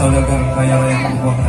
saudagar raya-raya perbuatan.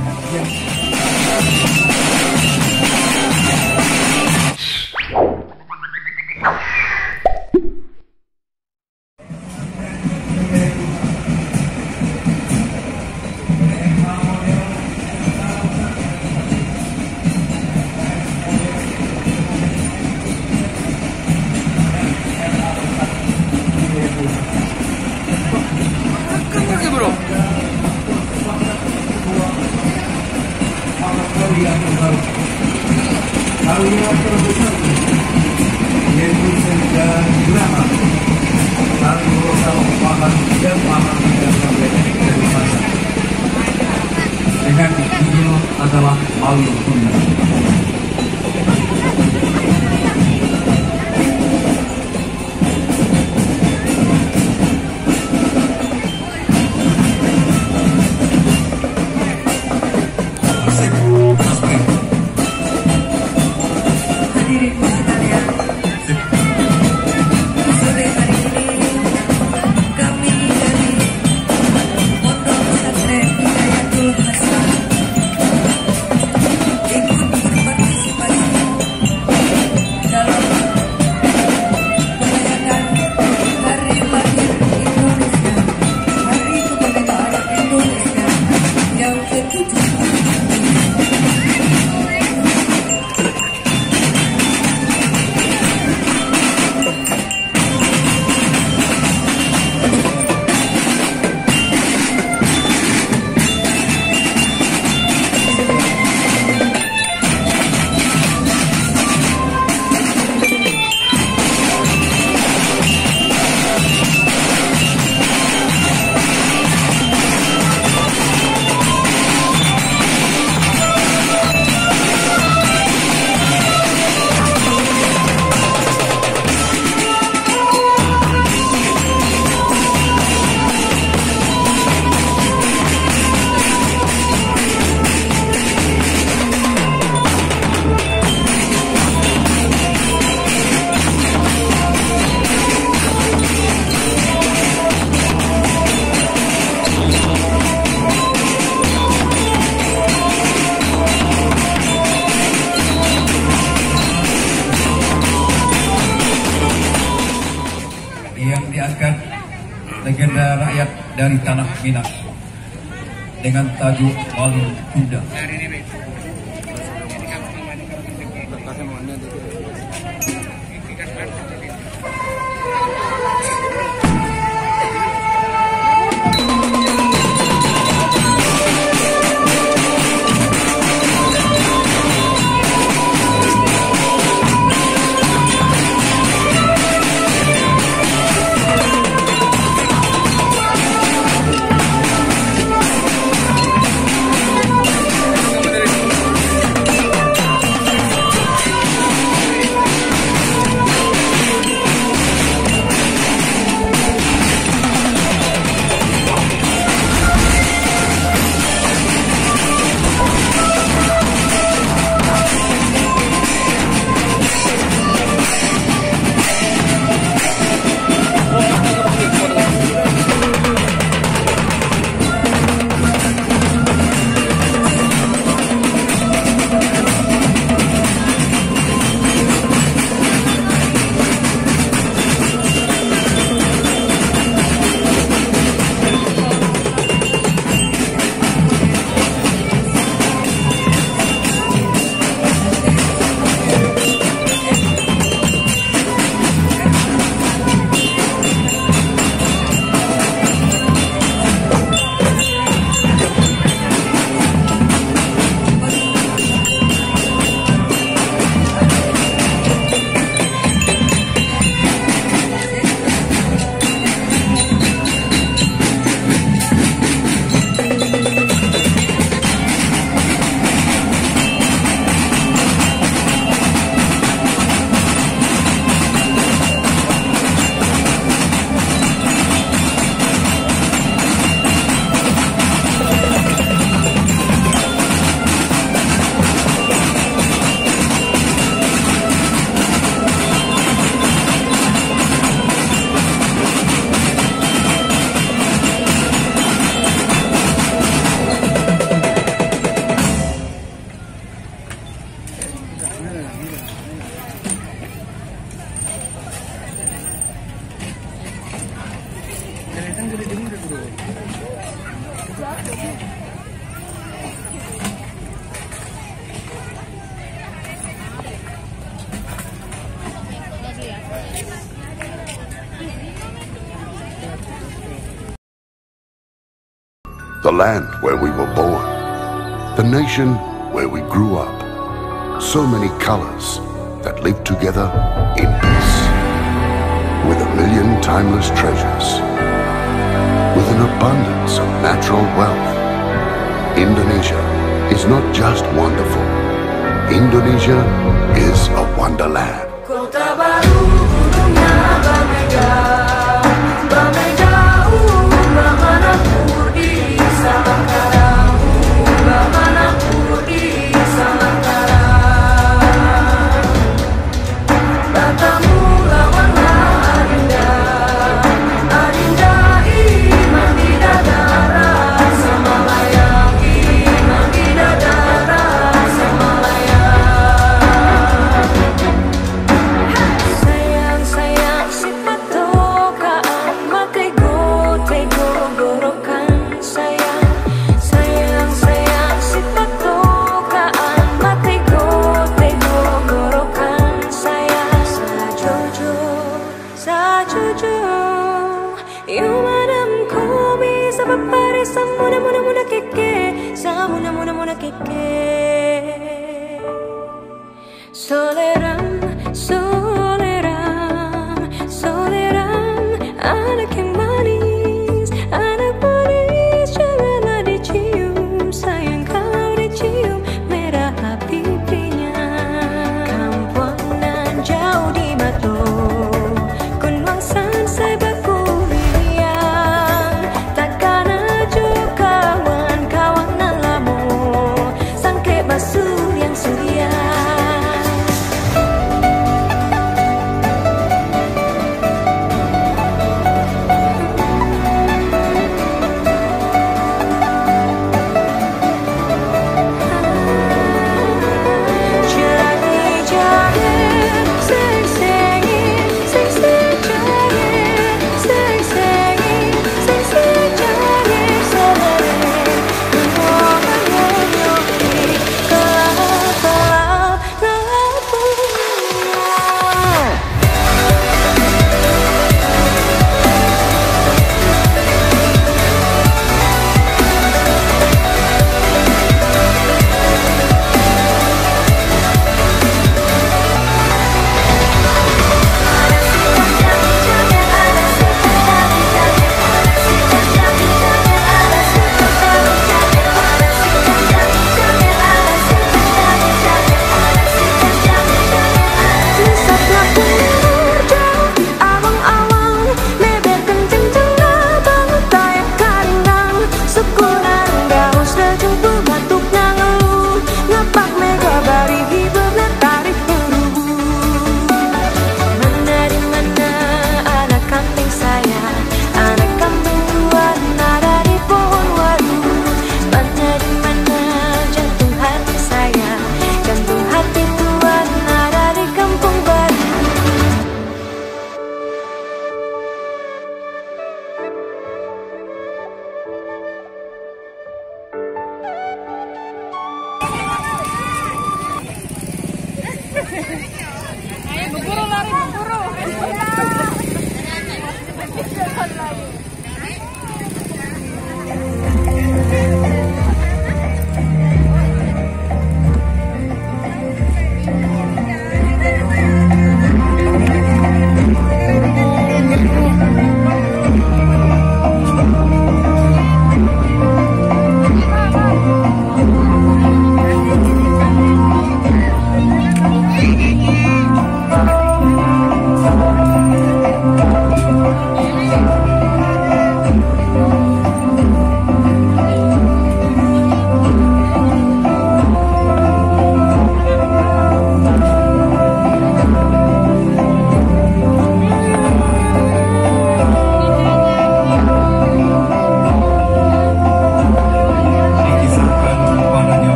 Haluan terbesar yaitu senja drama lalu sama paham dan paham dan sampai dari masa dengan judul adalah Malu Tunda. Yang diangkat legenda rakyat dari tanah Minang dengan tajuk Malu Tunda. The land where we were born, the nation where we grew up. So many colors that live together in peace. With a million timeless treasures, with an abundance of natural wealth. Indonesia is not just wonderful. Indonesia is a wonderland. Kota baru gunungnya berbeda, jauh, bagaimana di Samangkarang, bagaimana di Samangkarang. Batamu lawanlah Adinda, Adinda iman di dadara, sama layang iman di dadara, sama layang. Sayang, sayang si patokaan, matego, tego gorokan. Sayang, sayang, sayang si patokaan, matego, tego gorokan. Sayang, sajojo, yumanam ko bisa papare sa muna keke, sa muna keke. Soleram, soleram, soleram, anak yang manis, janganlah dicium, sayang kalau dicium merah pipinya. Kampuangan jauh di Batu, Kunwangsan sebaku riang, takkan aja kawan-kawanan lamu, sangke basur yang suria.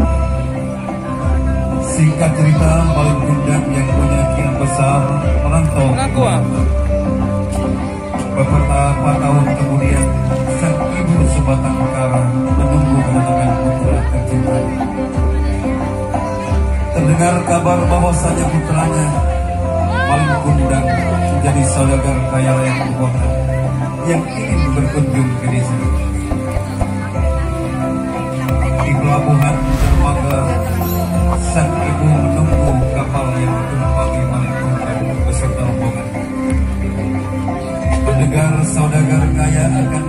Singkat cerita, Balikundang yang punya kian besar, orang atau beberapa tahun kemudian sang ibu sebatang kara menunggu kedatangan putra tercintanya. Terdengar kabar bahwasanya putranya paling kundang menjadi saudagar kaya raya keuangan yang ingin berkunjung ke desa. Di pelabuhan dermaga, sang ibu menunggu kapal yang ditumpangi paling kundang beserta rombongan. Mendengar saudagar kaya akan